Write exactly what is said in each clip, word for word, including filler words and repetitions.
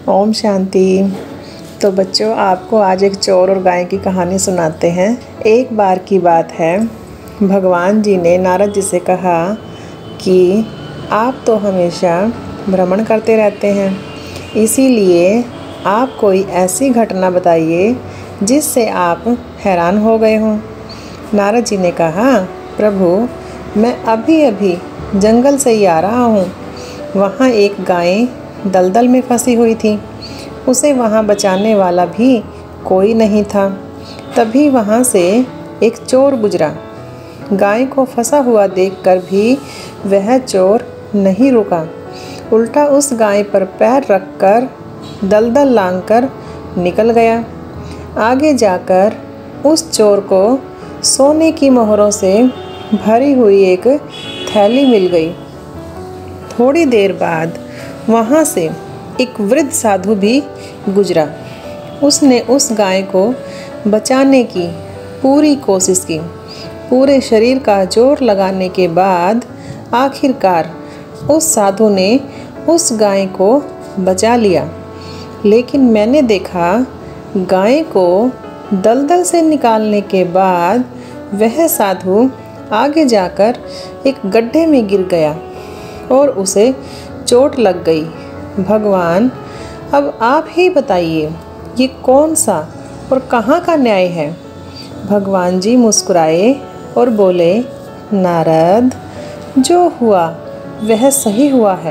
ओम शांति। तो बच्चों, आपको आज एक चोर और गाय की कहानी सुनाते हैं। एक बार की बात है, भगवान जी ने नारद जी से कहा कि आप तो हमेशा भ्रमण करते रहते हैं, इसीलिए आप कोई ऐसी घटना बताइए जिससे आप हैरान हो गए हों। नारद जी ने कहा, प्रभु, मैं अभी अभी जंगल से ही आ रहा हूँ। वहाँ एक गाय दलदल में फंसी हुई थी। उसे वहाँ बचाने वाला भी कोई नहीं था। तभी वहाँ से एक चोर गुजरा। गाय को फंसा हुआ देखकर भी वह चोर नहीं रुका, उल्टा उस गाय पर पैर रखकर दलदल लांघकर निकल गया। आगे जाकर उस चोर को सोने की मोहरों से भरी हुई एक थैली मिल गई। थोड़ी देर बाद वहाँ से एक वृद्ध साधु भी गुजरा। उसने उस गाय को बचाने की पूरी कोशिश की। पूरे शरीर का जोर लगाने के बाद आखिरकार उस साधु ने उस गाय को बचा लिया। लेकिन मैंने देखा, गाय को दलदल से निकालने के बाद वह साधु आगे जाकर एक गड्ढे में गिर गया और उसे चोट लग गई। भगवान, अब आप ही बताइए, ये कौन सा और कहाँ का न्याय है? भगवान जी मुस्कुराए और बोले, नारद, जो हुआ वह सही हुआ है।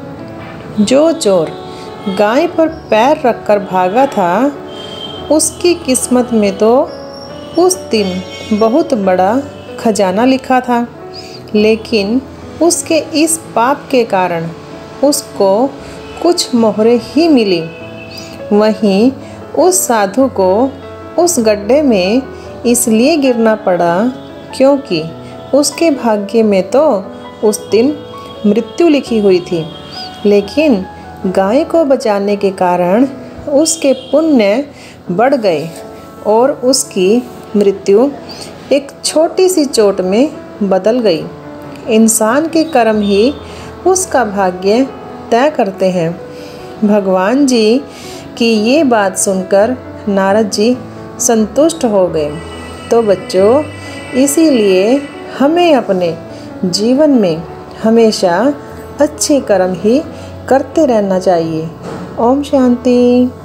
जो चोर गाय पर पैर रखकर भागा था, उसकी किस्मत में तो उस दिन बहुत बड़ा खजाना लिखा था, लेकिन उसके इस पाप के कारण उसको कुछ मोहरें ही मिली। वहीं उस साधु को उस गड्ढे में इसलिए गिरना पड़ा क्योंकि उसके भाग्य में तो उस दिन मृत्यु लिखी हुई थी, लेकिन गाय को बचाने के कारण उसके पुण्य बढ़ गए और उसकी मृत्यु एक छोटी सी चोट में बदल गई। इंसान के कर्म ही उसका भाग्य तय करते हैं। भगवान जी की ये बात सुनकर नारद जी संतुष्ट हो गए। तो बच्चों, इसीलिए हमें अपने जीवन में हमेशा अच्छे कर्म ही करते रहना चाहिए। ओम शांति।